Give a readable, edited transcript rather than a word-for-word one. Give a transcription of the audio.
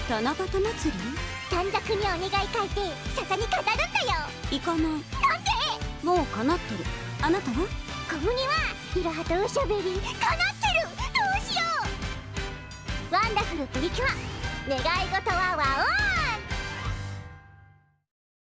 七夕祭り？ 短冊にお願い書いて笹に飾るんだよ。 行かない。なんで？もう叶ってる。あなたは？ コムニはヒロハとおしゃべり叶ってる。どうしよう。ワンダフルプリキュア願い事はワオーン。